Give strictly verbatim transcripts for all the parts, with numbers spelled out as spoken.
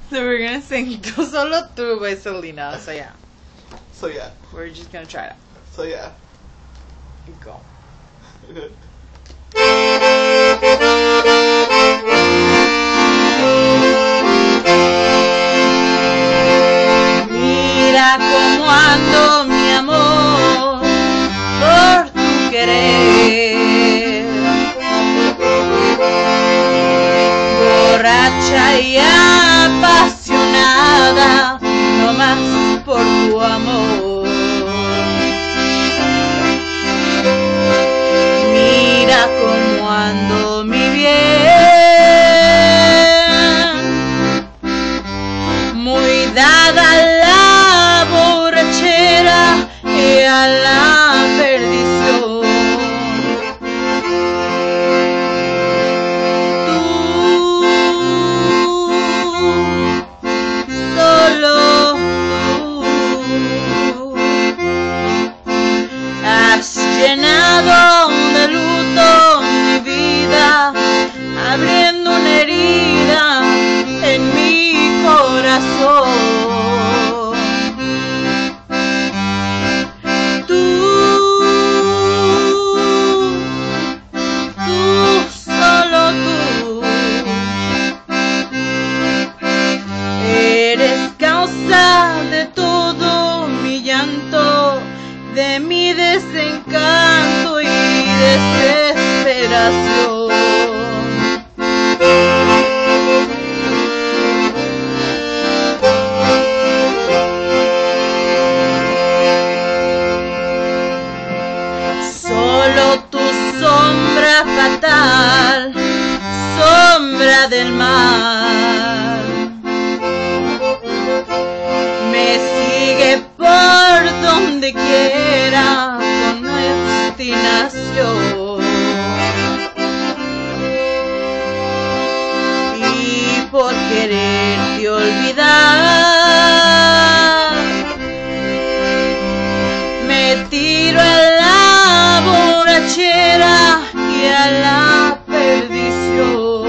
So we're gonna sing Tú Solo Tú by Selena. So yeah. So yeah. We're just gonna try it out. So yeah. Go. Mira cómo ando, mi amor, por tu querer, borracha y apasionada, no más por tu amor. Mira cómo ando, mi bien, muy dada a la borrachera y a la perdición. Tú, solo tú, has llenado de luto mi vida, abriendo una herida en mi corazón. Tú, tú, solo tú, eres causa de todo mi llanto, de mi desencanto y desesperación. Solo tu sombra fatal, sombra del mal, me sigue por donde quiera con obstinación. Y por quererte olvidar, me tiro a la borrachera y a la perdición.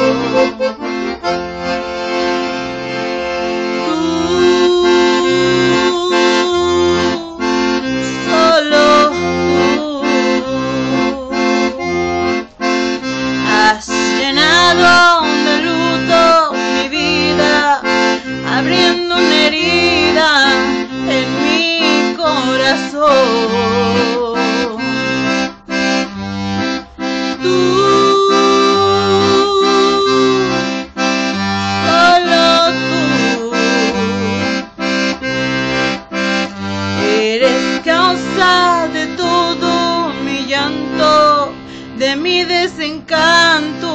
Tú, solo tú, has llenado de luto mi vida, abriendo una herida en mi corazón. Tú, solo tú, eres causa de todo mi llanto, de mi desencanto